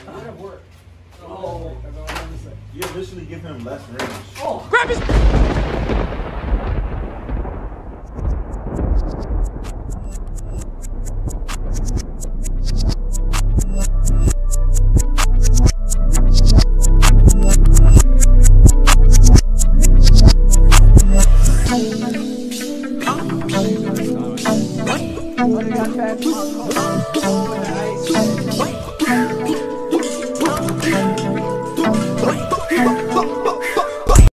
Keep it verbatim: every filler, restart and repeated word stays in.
It work. Oh. You literally give him less range. Oh. Grab his. What?